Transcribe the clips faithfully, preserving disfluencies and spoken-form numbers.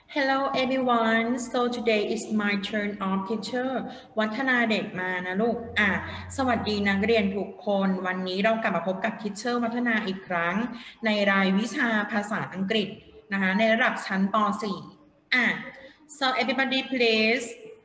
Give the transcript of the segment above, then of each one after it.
Hello everyone. So today is my turn of teacher. วัฒนาเด็กมานะลูกอ่ะสวัสดีนักเรียนทุกคนวันนี้เรากลับมาพบกับ teacher วัฒนาอีกครั้งในรายวิชาภาษาอังกฤษนะคะในระดับชั้นป .สี่ อ่ะ so everybody please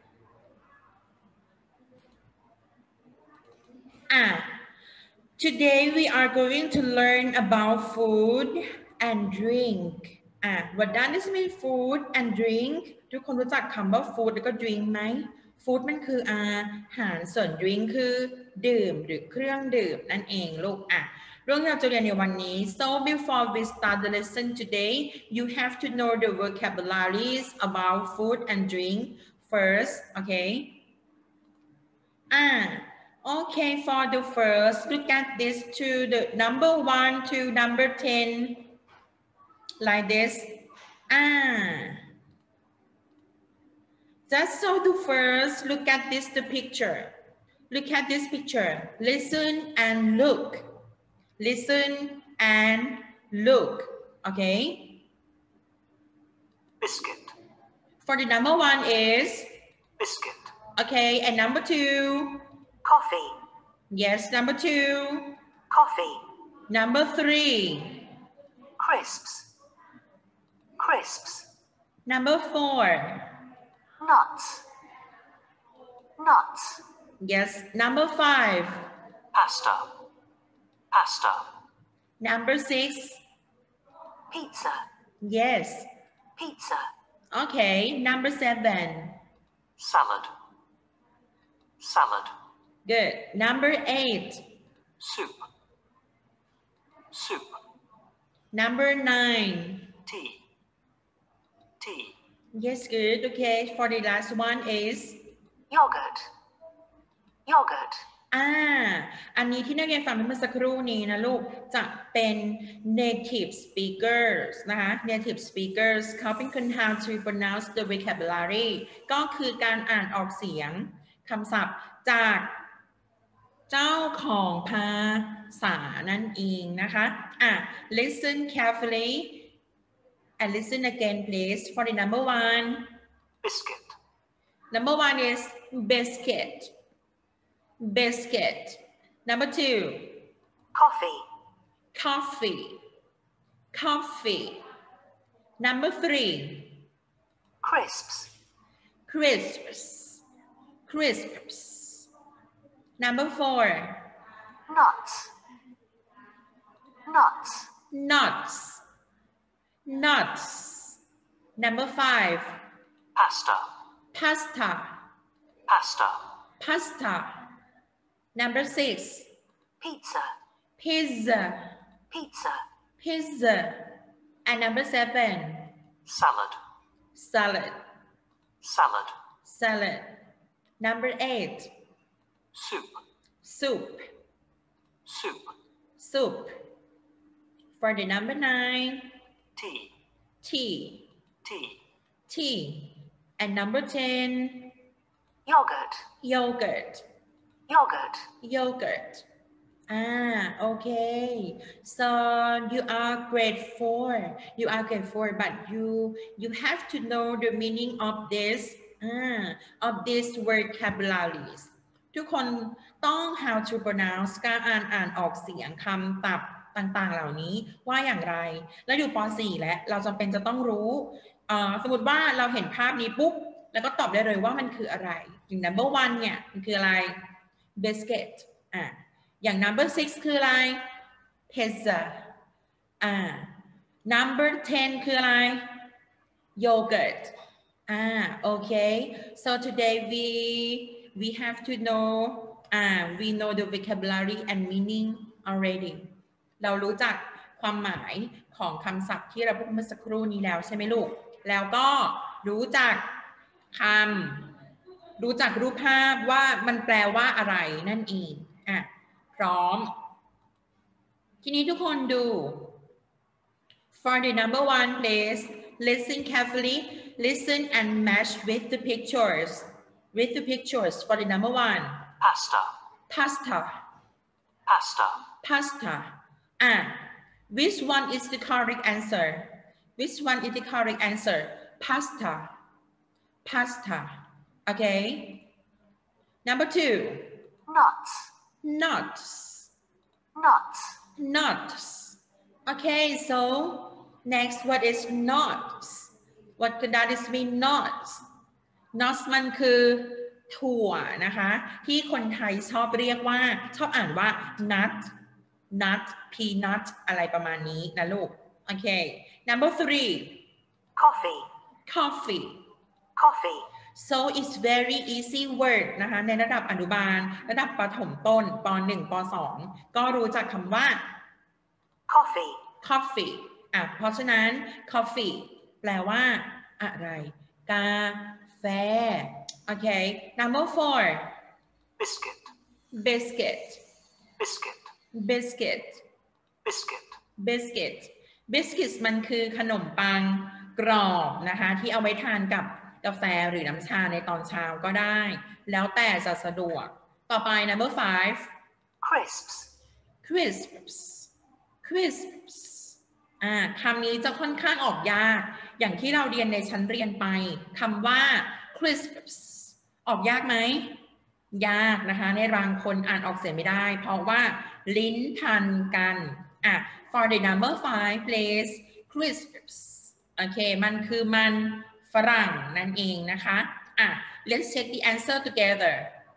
อ่ะ today we are going to learn about food and drink อ่ะ what does it mean food and drink ทุกคนรู้จักคำว่า food แล้วก็ drink ไหม food มันคืออาหารส่วน drink คือดื่มหรือเครื่องดื่มนั่นเองลูกอ่ะเรื่องที่เราจะเรียนในวันนี้ so before we start the lesson today you have to know the vocabularies about food and drink first okay อ่ะ okay for the first look at this to the number one to number ten like this ah just so the first look at this the picture look at this picture listen and look listen and look okay biscuit for the number one is biscuit okay and number two coffee yes number two coffee number three crisps crisps number four nuts nuts yes number five pasta pasta number six pizza yes pizza okay number seven salad salad good number eight soup soup number nine tea tea yes good okay for the last one is yogurt yogurt อ่าอันนี้ที่นักเรียนฟังเมื่อสักครู่นี้นะลูกจะเป็น native speakers นะคะ native speakers เขาเป็นคน how to pronounce the vocabulary ก็คือการอ่านออกเสียงคำศัพท์จากเจ้าของภาษานั่นเองนะคะอ่ะ listen carefully and listen again please for the number one biscuit number one is biscuit biscuit number two coffee coffee coffee number three crisps crisps crisps number four nuts nuts nuts nuts number five pasta pasta pasta pasta number six pizza pizza pizza pizza and number seven salad salad salad salad number eight soup soup soup soup for the number nine tea tea tea tea and number ten yogurt yogurt yogurt yogurt ah okay so you are grade four you are grade four but you you have to know the meaning of this ah of these vocabularies ทุกคนต้อง how to pronounce การอ่านอ่านออกเสียงคำศัพท์ต่างๆเหล่านี้ว่าอย่างไรแล้วอยู่ป .สี่ แล้วเราจำเป็นจะต้องรู้สมมติว่าเราเห็นภาพนี้ปุ๊บแล้วก็ตอบได้เลยว่ามันคืออะไรอย่าง number one เนี่ยมันคืออะไร biscuit อ่ะอย่าง number six คืออะไร pizza อ่า number ten คืออะไร yogurt อ่า okay so today we we have to know อ่า we know the vocabulary and meaning already เรารู้จักความหมายของคำศัพท์ที่เราพูดเมื่อสักครู่นี้แล้วใช่ไหมลูกแล้วก็รู้จักคำรู้จักรูปภาพว่ามันแปลว่าอะไรนั่นเองอ่ะพร้อมทีนี้ทุกคนดู for the number one please listen carefully listen and match with the pictures with the pictures for the number one pasta pasta pasta pasta ah which one is the correct answer which one is the correct answer pasta pasta okay number two nuts, nuts nuts, nuts okay so next what is nuts what does this mean nuts nuts มันคือถั่วนะคะที่คนไทยชอบเรียกว่าชอบอ่านว่า nut nut peanut อะไรประมาณนี้นะลูกโอเค number three coffee, coffee coffee, so it's very easy word นะคะในระดับอนุบาลระดับประถมต้นป หนึ่ง ป สอง ก็รู้จักคำว่า coffee, coffee อ่ะเพราะฉะนั้น coffee แปลว่าอะไรกาแฟโอเค number four biscuit, biscuit biscuit, biscuit biscuit, biscuit biscuit มันคือขนมปังกรอบนะคะที่เอาไว้ทานกับกาแฟหรือน้ำชาในตอนเช้าก็ได้แล้วแต่จะสะดวกต่อไป number five crisps, crisps crisps อ่าคำนี้จะค่อนข้างออกยากอย่างที่เราเรียนในชั้นเรียนไปคำว่า crisps ออกยากไหมยากนะคะในบางคนอ่านออกเสียงไม่ได้เพราะว่าลิ้นพันกันอ่ะ for the number five please crisps โอเคมันคือมันฝรั่งนั่นเองนะคะอ่ะ let's check the answer together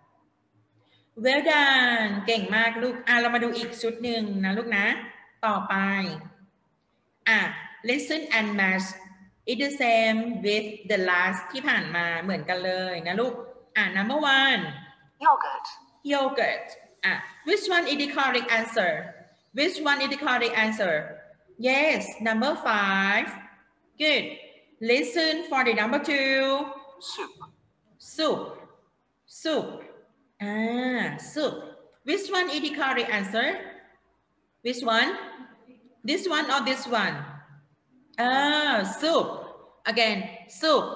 well done เก่งมากลูกอ่ะเรามาดูอีกชุดหนึ่งนะลูกนะต่อไปอ่ะ listen and match it the same with the last ที่ผ่านมาเหมือนกันเลยนะลูกอ่ะ number one yogurt, yogurt อ่ะ which one is the correct answer which one is the correct answer yes number five good listen for the number two soup, soup soup ah soup which one is the correct answer which one this one or this one ah soup again soup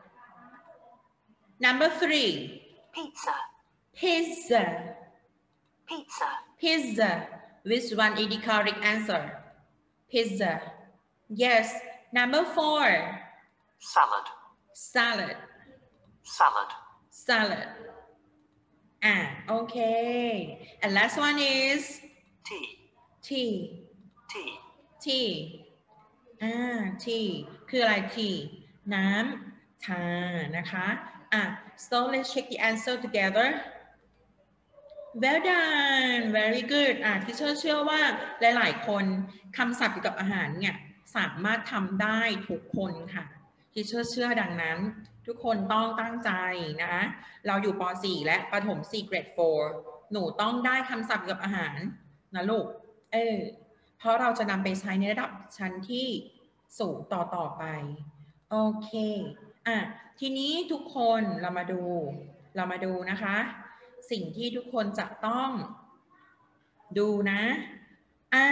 number three pizza, pizza pizza, pizza which one is the correct answer pizza yes number four salad, salad salad, salad ah okay and last one is tea, tea tea, tea อ่า tea คืออะไร tea น้ำชานะคะอ่ะ so let's check the answer together well done very good อ่ะที่เชื่อเชื่อว่าหลายๆคนคำศัพท์เกี่ยวกับอาหารเนี่ยสามารถทำได้ทุกคนค่ะที่เชื่อเชื่อดังนั้นทุกคนต้องตั้งใจนะเราอยู่ป สี่และประถมสี่ grade สี่หนูต้องได้คำศัพท์เกี่ยวกับอาหารนะลูกเออเพราะเราจะนำไปใช้ในระดับชั้นที่สูงต่อต่อไปโอเคอ่ะทีนี้ทุกคนเรามาดูเรามาดูนะคะสิ่งที่ทุกคนจะต้องดูนะอ่า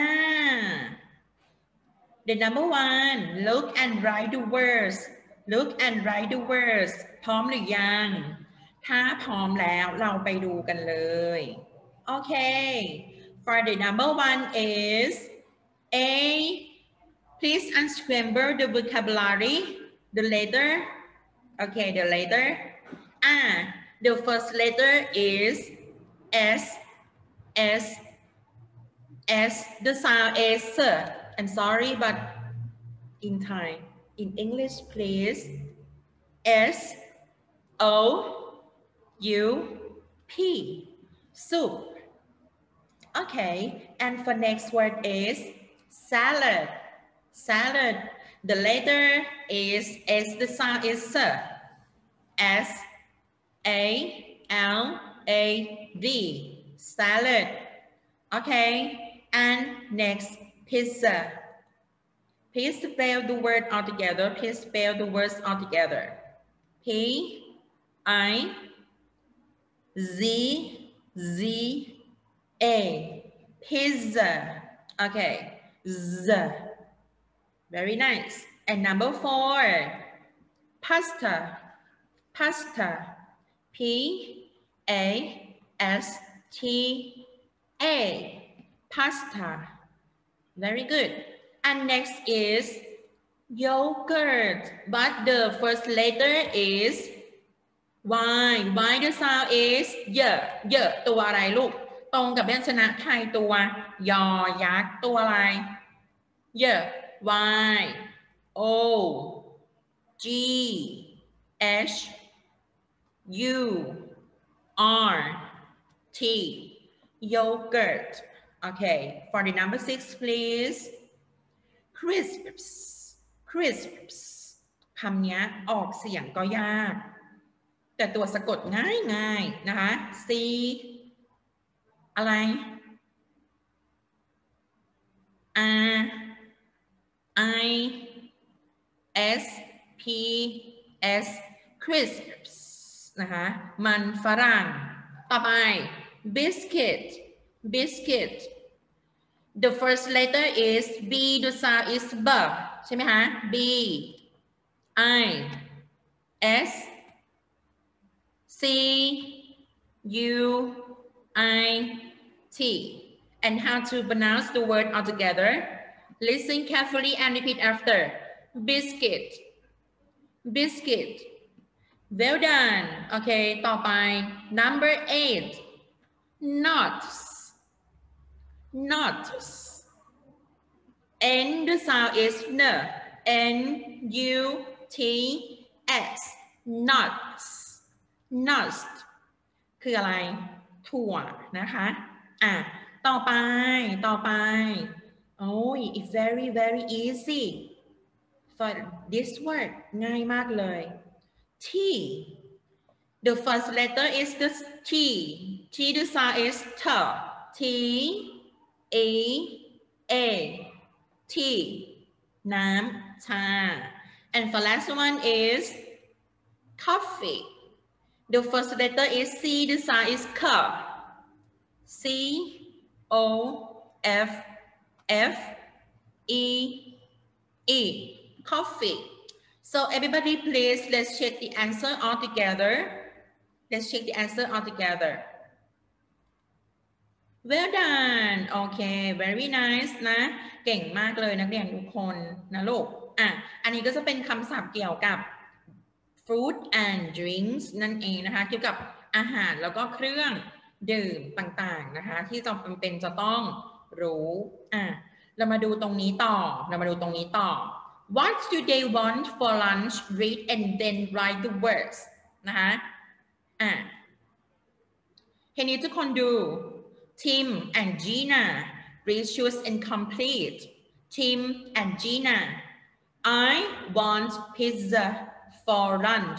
the number one look and write the words look and write the words พร้อมหรือยังถ้าพร้อมแล้วเราไปดูกันเลยโอเค for the number one is A please unscramble the vocabulary the letter okay the letter ah the first letter is S S S the sound is sir I'm sorry but in Thai in English please S O U P soup okay and for next word is salad salad the letter is S the sound is sir S A L A D salad okay and next pizza please spell the word all together please spell the words all together P I Z Z A pizza okay Z very nice and number four pasta pasta P A S T A pasta very good and next is yogurt but the first letter is y y the sound is เยอะเยอะตัวอะไรลูกตรงกับพยัญชนะไทยตัวยอยักษ์ตัวอะไรเยอะ y o g h u r t yogurt okay for the number six please crisps crisps คำนี้ออกเสียงก็ยากแต่ตัวสะกดง่ายง่ายนะคะ C อะไร R I S P S crisps นะคะมันฝรั่งต่อไป biscuit biscuit the first letter is B the sound is B ใช่ไหมคะ B I S C U I T and how to pronounce the word altogether listen carefully and repeat after biscuit biscuit well done okay ต่อไป number eight nuts nuts N the sound is N N U T S nuts nuts คืออะไรถั่วนะคะอ่ะต่อไปต่อไปโอ้ย it's very very easy for this word ง่ายมากเลย T the first letter is the T T the sound is T T A A T น้ำชา and for last one is coffee the first letter is C the sound is K C O F F E E coffee so everybody please let's check the answer all together let's check the answer all together well done okay very nice นะเก่งมากเลยนักเรียนทุกคนนะลูกอ่ะอันนี้ก็จะเป็นคำศัพท์เกี่ยวกับ fruit and drinks นั่นเองนะคะเกี่ยวกับอาหารแล้วก็เครื่องดื่มต่างๆนะคะที่จำเป็นจะต้องรู้อ่ะเรามาดูตรงนี้ต่อเรามาดูตรงนี้ต่อ what do they want for lunch read and then write the words นะคะอ่ะเห็นนี้ทุกคนดู Tim and Gina please choose and complete Tim and Gina I want pizza for lunch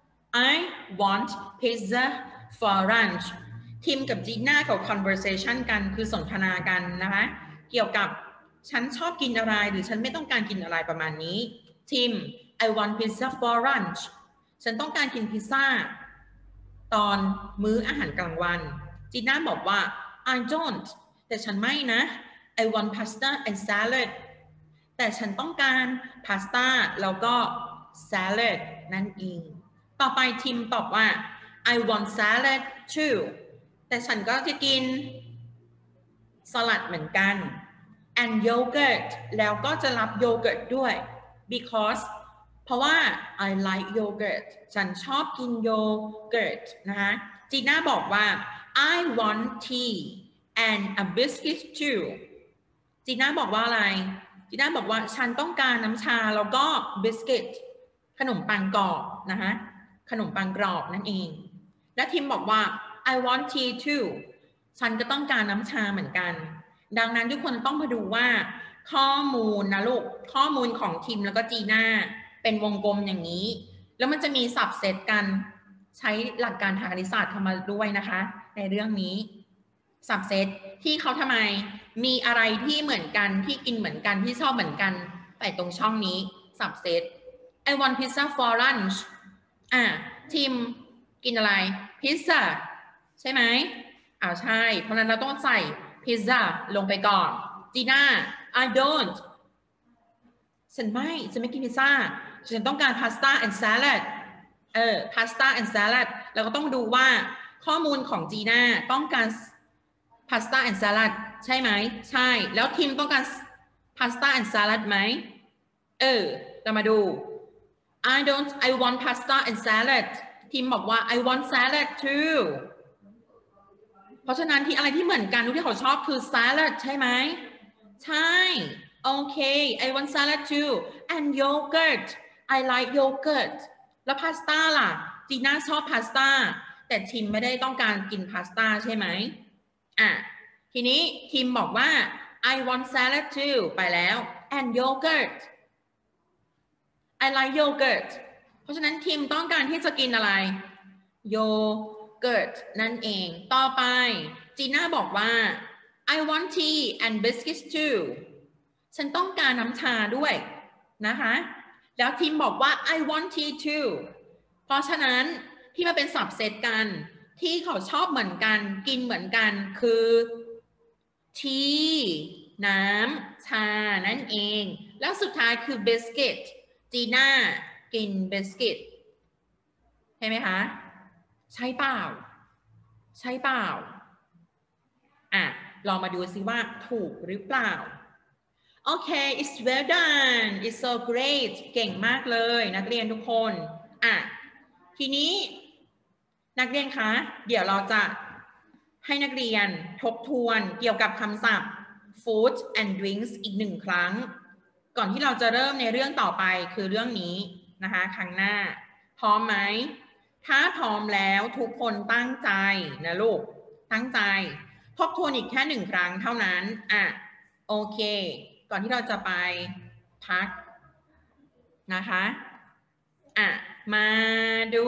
I want pizza for lunch ทิมกับจีน่าเขา conversation กันคือสนทนากันนะคะเกี่ยวกับฉันชอบกินอะไรหรือฉันไม่ต้องการกินอะไรประมาณนี้ทิม I want pizza for lunch ฉันต้องการกินพิซซ่าตอนมื้ออาหารกลางวันจีน่าบอกว่า I don't แต่ฉันไม่นะ I want pasta and salad แต่ฉันต้องการพาสต้าแล้วก็ salad นั่นเองต่อไปทิมตอบว่า I want salad too แต่ฉันก็จะกินสลัดเหมือนกัน and yogurt แล้วก็จะรับโยเกิร์ตด้วย because เพราะว่า I like yogurt ฉันชอบกินโยเกิร์ตนะคะจีน่าบอกว่า I want tea and a biscuit too จีน่าบอกว่าอะไรจีน่าบอกว่าฉันต้องการน้ำชาแล้วก็บิสกิตขนมปังกรอบนะคะขนมปังกรอบนั่นเองและทิมบอกว่า I want tea too ฉันก็ต้องการน้ำชาเหมือนกันดังนั้นทุกคนต้องมาดูว่าข้อมูลนะลูกข้อมูลของทิมแล้วก็จีน่าเป็นวงกลมอย่างนี้แล้วมันจะมีสับเซตกันใช้หลักการทางคณิตศาสตร์เข้ามาด้วยนะคะในเรื่องนี้สับเซตที่เขาทำไมมีอะไรที่เหมือนกันที่กินเหมือนกันที่ชอบเหมือนกันแต่ตรงช่องนี้สับเซต I want pizza for lunch อ่ะทิมกินอะไรพิซซ่าใช่ไหมอ้าวใช่เพราะนั้นเราต้องใส่พิซซ่าลงไปก่อนจีน่า I don't ฉันไม่ฉันไม่กินพิซซ่าฉันต้องการพาสต้า and salad เออพาสต้า and salad เราก็ต้องดูว่าข้อมูลของจีน่าต้องการพาสต้า and salad ใช่ไหมใช่แล้วทิมต้องการพาสต้า and salad ไหมเออเราเรามาดู I don't I want pasta and salad ทีมบอกว่า I want salad too เพราะฉะนั้นที่อะไรที่เหมือนกันที่เขาชอบคือ salad ใช่ไหมใช่โอเค I want salad too and yogurt I like yogurt แล้วพาสต้าล่ะจีน่าชอบพาสต้าแต่ทีมไม่ได้ต้องการกินพาสต้าใช่ไหมอ่ะทีนี้ทีมบอกว่า I want salad too ไปแล้ว and yogurt I like yogurt เพราะฉะนั้นทีมต้องการที่จะกินอะไร yogurt นั่นเองต่อไปจีน่าบอกว่า I want tea and biscuits too ฉันต้องการน้ำชาด้วยนะคะแล้วทีมบอกว่า I want tea too เพราะฉะนั้นที่มาเป็นสับเซตกันที่เขาชอบเหมือนกันกินเหมือนกันคือ tea น้ำชานั่นเองแล้วสุดท้ายคือ biscuit จีน่ากิน biscuit ใช่ไหมคะใช่เปล่าใช่เปล่าอ่ะลองมาดูซิว่าถูกหรือเปล่าโอเค it's well done it's so great เก่งมากเลยนักเรียนทุกคนอ่ะทีนี้นักเรียนคะเดี๋ยวเราจะให้นักเรียนทบทวนเกี่ยวกับคำศัพท์ food and drinks อีกหนึ่งครั้งก่อนที่เราจะเริ่มในเรื่องต่อไปคือเรื่องนี้นะคะครั้งหน้าพร้อมไหมถ้าพร้อมแล้วทุกคนตั้งใจนะลูกตั้งใจทบทวนอีกแค่หนึ่งครั้งเท่านั้นอ่ะโอเคก่อนที่เราจะไปพักนะคะอ่ะมาดู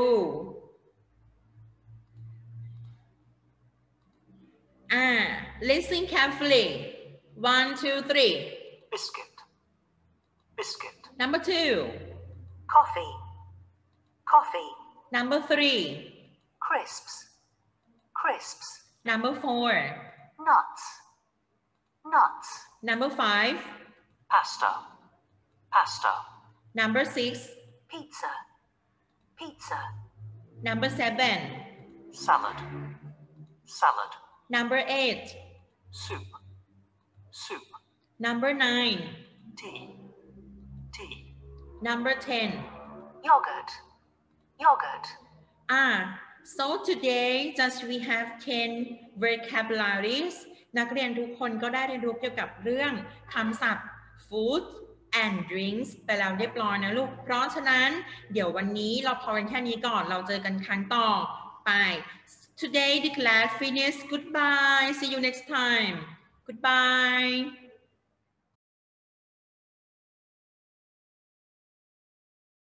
อ่า listen carefully one two three biscuit biscuit number two coffee coffee number three crisps crisps number four nuts nuts number five pasta pasta number six pizza pizza number seven salad salad number eight soup soup number nine tea tea number ten yogurt yogurt ah so today just we have ten vocabularies นักเรียนทุกคนก็ได้เรียนรู้เกี่ยวกับเรื่องคำศัพท์ food and drinks ไปแล้วเรียบร้อยนะลูกเพราะฉะนั้นเดี๋ยววันนี้เราพอกันแค่นี้ก่อนเราเจอกันครั้งต่อไป today the class finished goodbye see you next time goodbye